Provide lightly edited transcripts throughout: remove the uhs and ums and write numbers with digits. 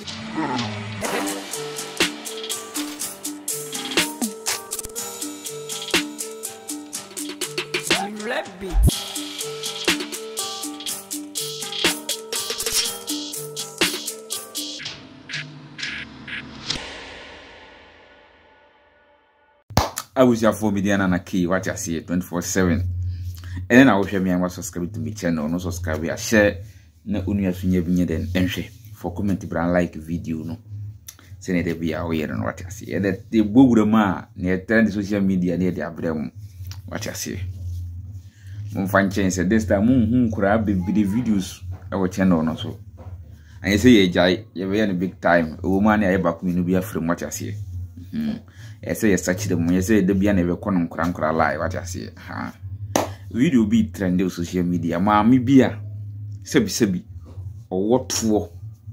I was your for media and a key, what I see 24/7. And then I will share me and subscribe to my channel, no subscribe, share, no unia finya then for comment brand like video no. Send it be aware and what I see. And that the Bogurama near trend social media near the Abraham, what I see. Mon fan change said this time moon could have been the videos our channel no so. And you say ye jai, you're very big time, a woman I back me no be from what I see. I say you search them. You say the be never con crank or lie. What I say, ha. Video be trend on social media. Mammy beer, sebi, or what for?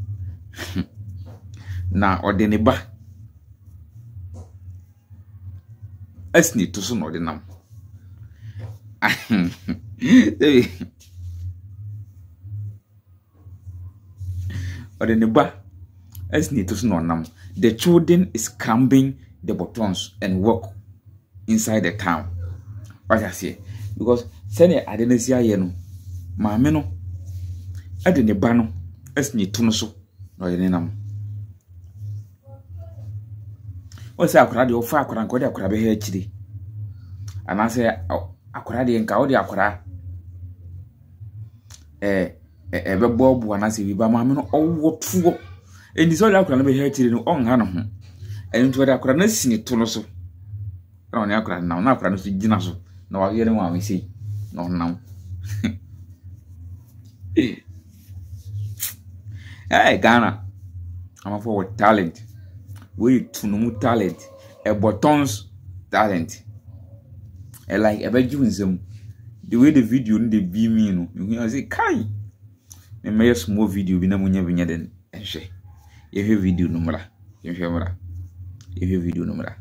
Now or the neighbor. As need to soon or the num. Or the neighbor. As need to soon or num. The children is cramping the buttons and walk inside the town. What I say? Because send I didn't see a no. Mamma no. I didn't ban as neat to so. No, you know. What's a crowd of far and could have here today? And I say, I could have the encounter aqua. A bob one I say, but mamma, oh, what for? And this all I could have here today on Hannah. And to the crane seen it to so. No, now crane to Ginaso. No, I hear one we see. No, now. Hey, Ghana. I'm for talent. We to no talent. A buttons talent. I like a bed them. The way the video in the be mean, you say, Kai. A mere small video be no money than and say. If you video number, if you if you video number.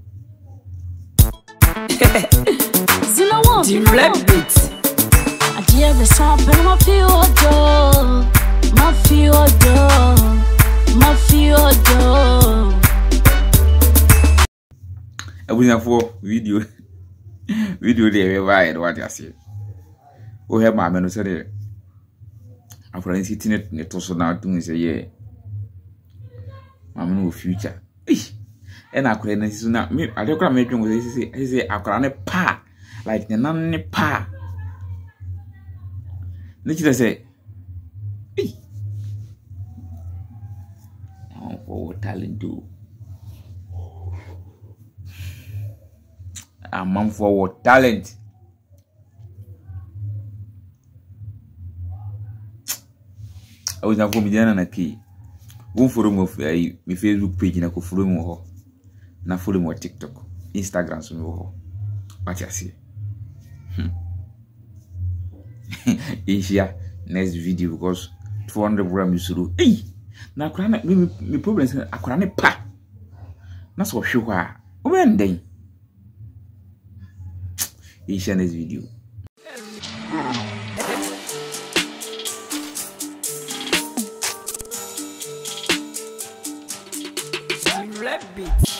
The rap beat. I hear the sound, but my I was for video there why what I say. Oh, have my man said after sitting it to so now to say, yeah, I'm no future. And I couldn't see now. I don't make him say, I can't pa like the nanny pa. Let's say, oh, for talent do. A man for what talent. I was not for me and a key. One forum of my Facebook page and I could follow more. Na follow more TikTok, Instagram so no. What you see? Asia next video because 200 grams you do. Hey, na krana me problem say akrane pa. Na so hwe a. When then? Asia next video. rap beat.